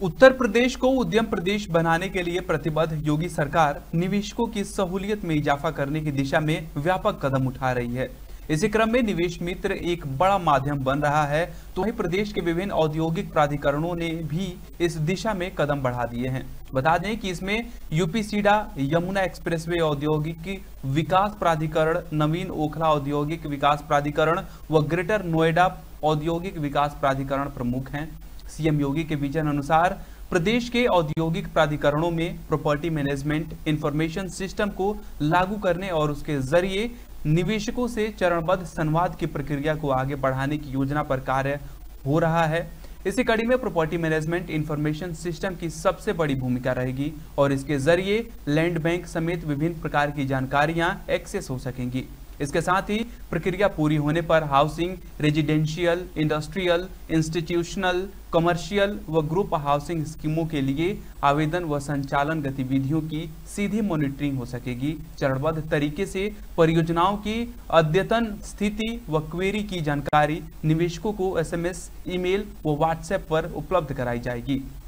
उत्तर प्रदेश को उद्यम प्रदेश बनाने के लिए प्रतिबद्ध योगी सरकार निवेशकों की सहूलियत में इजाफा करने की दिशा में व्यापक कदम उठा रही है। इसी क्रम में निवेश मित्र एक बड़ा माध्यम बन रहा है, तो वहीं प्रदेश के विभिन्न औद्योगिक प्राधिकरणों ने भी इस दिशा में कदम बढ़ा दिए हैं। बता दें कि इसमें यूपी-सीडा, यमुना एक्सप्रेसवे औद्योगिक विकास प्राधिकरण, नवीन ओखला औद्योगिक विकास प्राधिकरण व ग्रेटर नोएडा औद्योगिक विकास प्राधिकरण प्रमुख हैं। सीएम योगी के विजन अनुसार प्रदेश के औद्योगिक प्राधिकरणों में प्रॉपर्टी मैनेजमेंट इंफॉर्मेशन सिस्टम को लागू करने और उसके जरिए निवेशकों से चरणबद्ध संवाद की प्रक्रिया को आगे बढ़ाने की योजना पर कार्य हो रहा है। इसी कड़ी में प्रॉपर्टी मैनेजमेंट इंफॉर्मेशन सिस्टम की सबसे बड़ी भूमिका रहेगी और इसके जरिए लैंड बैंक समेत विभिन्न प्रकार की जानकारियां एक्सेस हो सकेंगी। इसके साथ ही प्रक्रिया पूरी होने पर housing, residential, industrial, institutional, commercial व ग्रुप हाउसिंग स्कीमों के लिए आवेदन व संचालन गतिविधियों की सीधी मॉनिटरिंग हो सकेगी। चरणबद्ध तरीके से परियोजनाओं की अद्यतन स्थिति व क्वेरी की जानकारी निवेशकों को एसएमएस, ईमेल व व्हाट्सएप पर उपलब्ध कराई जाएगी।